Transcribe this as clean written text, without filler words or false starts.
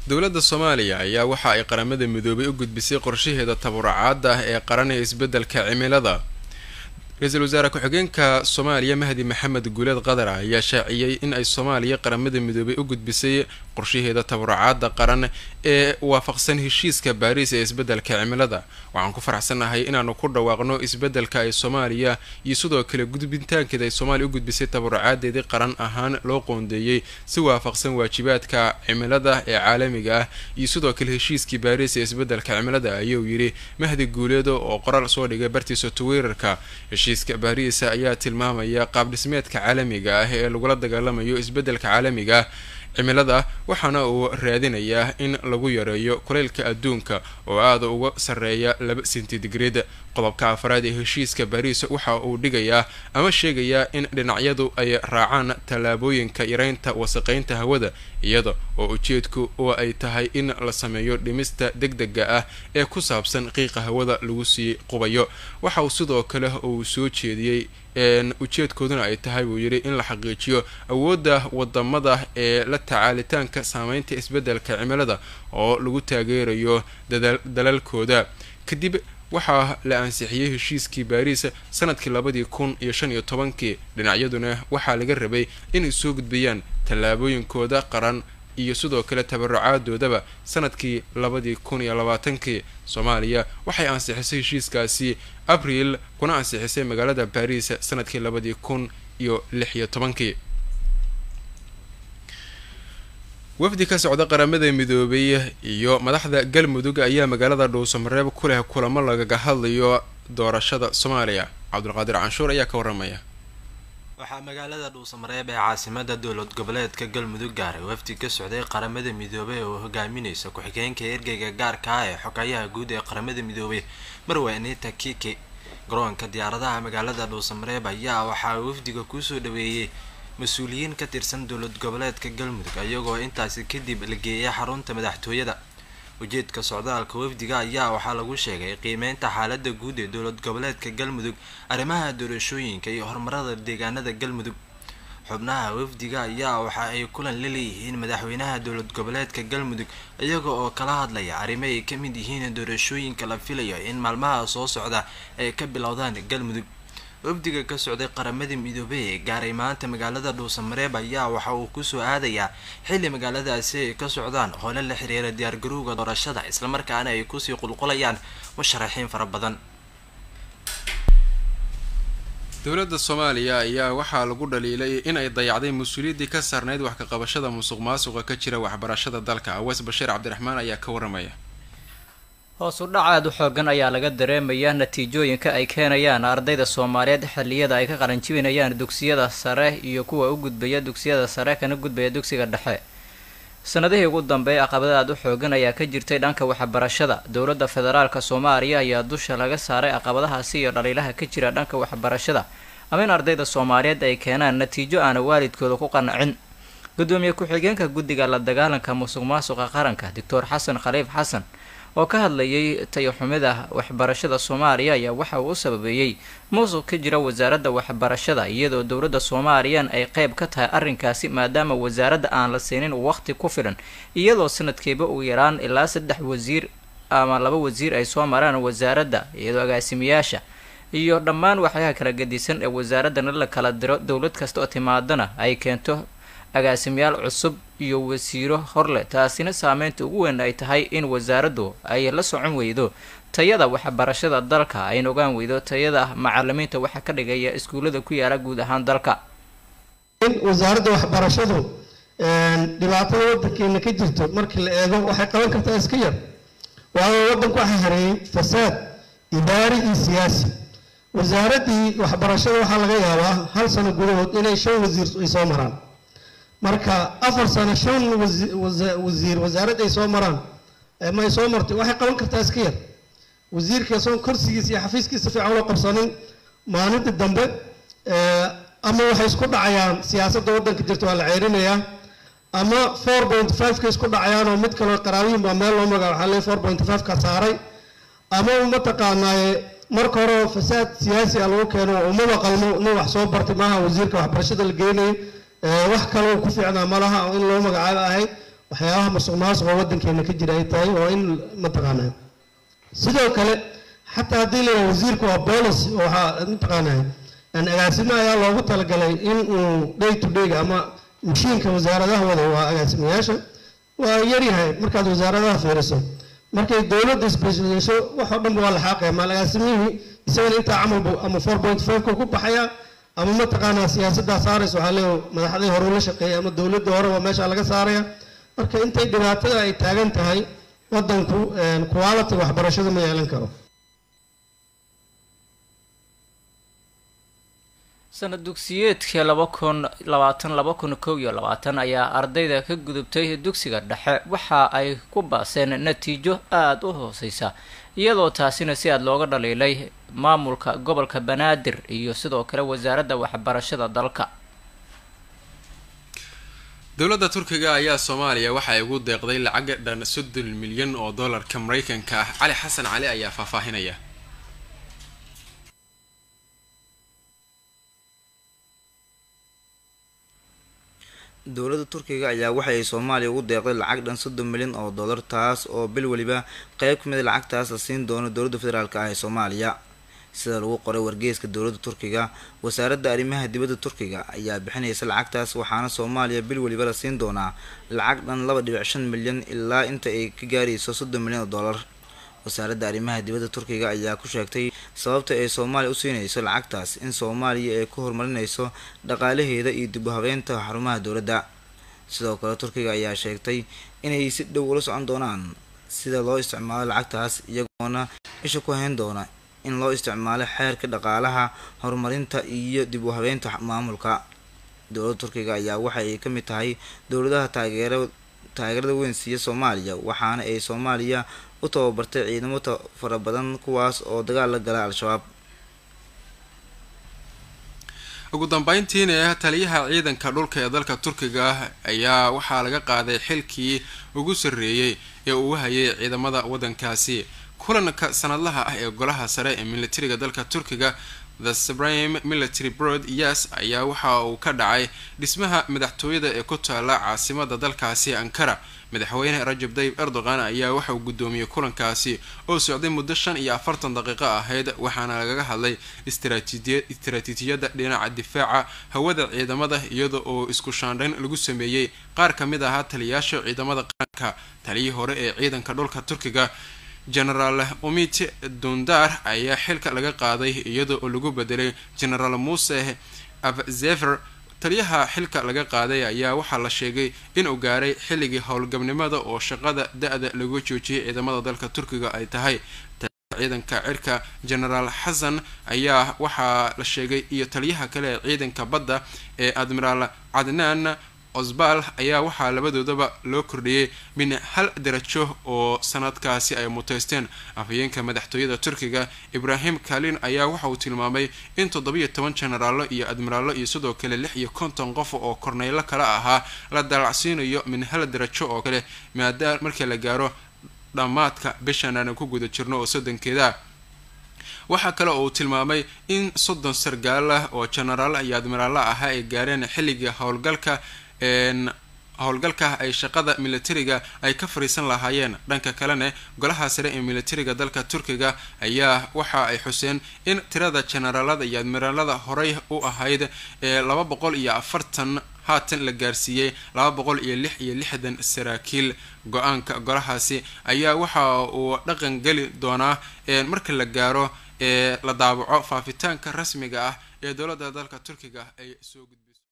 dowladda Soomaaliya ayaa waxa ay qaramada midoobay u gudbisay qorshaheeda tabarucaad ah ee qaran ee isbeddelka cimilada. Ra'iisul Wasaare Ku-xigeenka Soomaaliya Mahdi Maxamed Guuleed Qadar ayaa shaaciyay in ay Soomaaliya qaramada midoobay u gudbisay qorshaheeda tabarucaad qaran ee waafaqsan heshiiska Paris ee isbeddelka cimilada. Waxaan ku faraxsanahay inaanu ku dhawaaqno isbeddelka ay Soomaaliya iyo sidoo kale gudbintaankeeda ay Soomaaliya u gudbisay tabarucaadeedii qaran ahaan loo qoondeeyay si waafaqsan waajibaadka cimilada ee caalamiga ah iyo sidoo kale heshiiskii Paris ee isbeddelka cimilada ayuu yiri Mahdi Guuleed oo qoraal soo dhigay bartiisa Twitter-ka. heshiiska Paris ayaa tilmaamaya qaab dhismeedka caalamiga ah ee lagu la dagaalamayo isbeddelka caalamiga ah cimilada waxaana uu raadinayaa in lagu yareeyo kulaylka adduunka oo aad uga sareeya 2 sentigrade. qodobka afraad ee heshiiska Paris waxa uu dhigayaa ama sheegayaa in dhinacyadu ay raacaan talaabooyinka yareynta wasaqeynta hawada iyada oo ujeedku ay tahay in la sameeyo dhimista degdega ah ee ku saabsan qiiqa hawada lagu sii qubayo. waxa uu sidoo kale uu soo jeediyay ujeedkooduna ay tahay buu yiri in la xaqiijiyo awoodda wadamada ee la tacaalitaanka saameynta isbeddelka cimilada oo lagu taageerayo dalalkooda. kadib waxaa la ansixiyay heshiiskii Paris sanadkii 2015 dhinacyaduna waxaa laga rabay inay soo gudbiyaan tallaabooyinkooda qaran iyo sidoo kale tabarucaadooda sanadkii 2020. Soomaaliya waxay ansixisay heshiiskaasi April kuna ansixisay magaalada Paris sanadkii 2016. wafdi ka socda qaramada midoobay iyo madaxda galmudug ayaa magaalada Dhuusamareeb ku leh kulamo lagaga hadlayo doorashada Soomaaliya. Cabdulqaadir Canshuur ayaa ka waramaya. waxaa magaalada Dhuusamareeb ee caasimada dowlad goboleedka galmudug gaaray wafdi ka socday qaramada midoobay oo hogaaminaysa ku-xigeenka ergeyga gaarka ah ee xogayaha guud ee qaramada midoobay Marwe Anita Kiki. garoonka diyaaradaha magaalada Dhuusamareeb ayaa waxaa wafdiga ku soo dhaweeyay mas-uuliyiin ka tirsan dowlad goboleedka galmudug ayagoo intaasi kadib la geeyay xarunta madaxtooyada. ujeedka socdaalka wafdiga ayaa waxaa lagu sheegay qiimeynta xaaladda guud ee dowlad goboleedka galmudug, arrimaha doorashooyinka iyo horumarada deegaanada galmudug. xubnaha wafdiga ayaa waxa ay kulan la leeyihiin madaxweynaha dowlad goboleedka galmudug iyaga oo kala hadlaya arrimo ay ka mid yihiin doorashooyinka la filayo in maalmaha soo socda ay ka bilowdaan galmudug. wafdiga ka socday qaramada midoobay ee gaaray maanta magaalada Dhuusamareeb ayaa waxa uu ku soo aadayaa xilli magaaladaasi ay ka socdaan howlo la xiriira diyaargarowga doorashada isla markaana ay ku sii qulqulayaan musharaxiin fara badan. dowladda Soomaaliya ayaa waxaa lagu dhaliilay in ay dayacday mas'uuliyadii ka saarneyd wax ka qabashada musuqmaasuqa ka jira waxbarashada dalka. Aweys Bashiir Cabdiraxmaan ayaa ka waramaya. hoos u dhac aad u xoogan ayaa laga dareemayaa natiijooyinka ay keenayaan ardayda Soomaaliyeed xilliyada ay ka qaran jibinayaan dugsiyada sare iyo kuwa u gudbaya dugsiyada sare kana gudbaya dugsiga dhexe. sanadihii ugu dambeeyay caqabadaha aad u xoogan ayaa ka jirtay dhanka waxbarashada. dowladda federaalka Soomaaliya ayaa dusha laga saaray caqabadahaasi iyo dhaliilaha ka jira dhanka waxbarashada ama in ardayda Soomaaliyeed ay keenaan natiijo aan waalidkooda ku qancin. gudoomiye ku-xigeenka guddiga la dagaalanka musuqmaasuqa qaranka Dr. Xasan Khaliif Xasan oo ka hadlayay tayo xumida waxbarashada Soomaaliya ayaa waxa uu sababeeyay musuq ka jira wasaaradda waxbarashada iyadoo dowladda Soomaaliya ay qayb ka tahay arrinkaasi maadaama wasaaradda aan la siinin waqti ku filan iyadoo sanadkiiba uu yaraan ilaa 3 wasiir ama 2 wasiir ay soo maraan wasaaradda iyadoo agaasimiyaasha iyo dhammaan waxyaha kala gadisan ee wasaaradda la kala diro dowlad kasta oo timaadana ay keento agaasimiyaal cusub iyo wasiiro horle. taasina saameynta ugu weyn ay tahay in wasaaraddu ay la socon weydo tayada waxbarashada dalka ay ogaan weydo tayada macallimiinta waxa ka dhigaya iskuulada ku yaala guud ahaan dalka. in wasaaradda waxbarashadu dhibaatada wadankeena ka jirto markii la eego waxay qaban kartaa iska yar. waayo wadanku waxa hareeyay fasaad idaari iyo siyaasi. wasaaraddii waxbarashada waxaa laga yaabaa 1 sano gudahood inay 5 wasiir ay soo maraan. marka 4 sano 5 wasiir wasaaradda ay soo maraan ma ay soo martay waxay qaban kartaa iska yar. wasiirka soo kursigiisa iyo xafiiskiisa fiican loo qabsanin maalinta dambe ama waxay isku dhacayaan siyaasadda wadanka jirta waa la ceerinayaa ama 4.5 ka isku dhacayaan oo mid kale qaraawiin baa meel loo magacaabay 4.5 ka saaray ama uma taqaanaaye marka hore fasaad siyaasi ah lagu keeno uma qalmo in wax soo bartay maaha wasiirka waxbarashada la geeyay wax kale oo ku fiicnaa malaha in loo magacaabo ahay waxyaabaha musuqmaasuqa waddankeena ka jira ay tahay oo in mataqaanaa sidoo kale xataa haddii la yidhaha wasiirku waa policy oo waxaa mataqaanaa agaasimo ayaa loogu talagalay in uu day to day ama mashiinka wasaaradaha wada waa agaasimayaasha waa yaryahay markaad wasaaradaha fiiriso markay dowladda isbedesho wax oo dhan waa la xaaqaya maal agaasimihii isagana intaa camalbu ama 4.5 ku baxaya ama mataqaanaa siyaasaddaa saaraysa waxaa leeyahay madaxdii hore la shaqeeyay ama dowladda hore waa meesha laga saaraya marka intay dhibaatada ay taagan tahay waddanku quality waxbarashada ma yeelan karo. sanad dugsiyeedka 2020-2021 ayaa ardayda ka gudubtay dugsiga dhexe waxa ay ku baaseen natiijo aad u hooseysa iyadoo taasina si aad looga dhaliilay maamulka gobolka Banaadir iyo sidoo kale wasaaradda waxbarashada dalka. dowladda Turkiga ayaa Soomaaliya waxa ay ugu deeqday lacag dhan 30 milyan oo dollarka Mareykanka ah. Cali Xasan Cali ayaa faahfaahinaya. dowladda Turkiga ayaa waxa ay Soomaaliya ugu deeqday lacag dhan 30 milyan oo dollar taas oo bil waliba qayb ka mid ah lacagtaas la siin doono dowladda federaalka ah ee Soomaaliya sida lagu qoray wargeyska dowladda Turkiga wasaaradda arrimaha dibadda Turkiga ayaa bixinaysa lacagtaas waxaana Soomaaliya bil waliba la siin doonaa lacag dhan 2.5 milyan ilaa inta ay ka gaarayso 30 milyan oo dollar wasaaradda arrimaha dibadda Turkiga ayaa ku sheegtay sababta ay Soomaaliya u siinayso lacagtaas in Soomaaliya ay ku horumarinayso dhaqaalaheeda iyo dib u habeynta xarumaha dowladda sidoo kale Turkiga ayaa sheegtay inay si dhow ula socon doonaan sida loo isticmaalo lacagtaas iyagoona isha ku hayn doona in loo isticmaalo xeerka dhaqaalaha horumarinta iyo dib u habeynta maamulka dowladda Turkiga ayaa waxa ay ka mid tahay dowladaha taageerada weyn siiya Soomaaliya waxaana ay Soomaaliya u tababartay ciidamo fara badan kuwaas oo dagaal la gala al-shabaab. ugu dambeyntiina taliyaha ciidanka dhulka ee dalka Turkiga ayaa waxaa laga qaaday xilkii ugu sareeyay ee uu hayay ciidamada wadankaasi kulanka sanadlaha ah ee golaha sare ee militariga dalka Turkiga The Supreme Military Board ayaa waxa uu ka dhacay dhismaha madaxtooyada ee ku taala caasimadda dalkaasi Ankara. madaxweyne Rajab Tayyip Erdogan ayaa waxa uu gudoomiyay kulankaasi oo socday muddo 45 daqiiqo ahayd waxaana laga hadlay istiraatiijiyadda dhinaca difaaca hawada ciidamada iyadoo oo isku shaandhayn lagu sameeyay qaar ka mid ah taliyayaasha ciidamada qaranka. taliyihii hore ee ciidanka dhulka Turkiga General Umit Dundar ayaa xilka laga qaaday iyadoo oo lagu bedelay General Musa Avzever. taliyaha xilka laga qaaday ayaa waxaa la sheegay in uu gaaray xilligii howlgabnimada oo shaqada da'da lagu joojiyay ciidamada dalka Turkiga ay tahay. ciidanka cirka General Hassan ayaa waxaa la sheegay iyo taliyaha kale ee ciidanka badda ee Admiral Adnan Ozbal ayaa waxaa labadoodaba loo kordhiyay min hal darajo oo sanadkaasi ay muteysteen. afhayeenka madaxtooyada Turkiga Ibrahim Kalin ayaa waxa uu tilmaamay in 17 generaalo iyo admiraalo iyo sidoo kale 56 qof oo korneylo kala ahaa la dalacsiinayo min hal darajo oo kale maadaama markii la gaaro dhamaadka bishan aan ku guda jirno oo sodankeeda. waxaa kale oo uu tilmaamay in 30 sargaal ah oo generaal iyo admiraalo ahaa ay gaareen xilliga howlgalka ay shaqada militariga ay ka fariisan lahaayeen. dhanka kalena golaha sare ee militariga dalka Turkiga ayaa waxa ay xuseen in tirada generaalada iyo admiraalada horey u ahayd 240 haatan la gaarsiiyay 266 saraakiil. go-aanka golahaasi ayaa waxa uu dhaqan gali doonaa marka la gaaro la daabaco faafitaanka rasmiga ah ee dowladda dalka Turkiga ay soo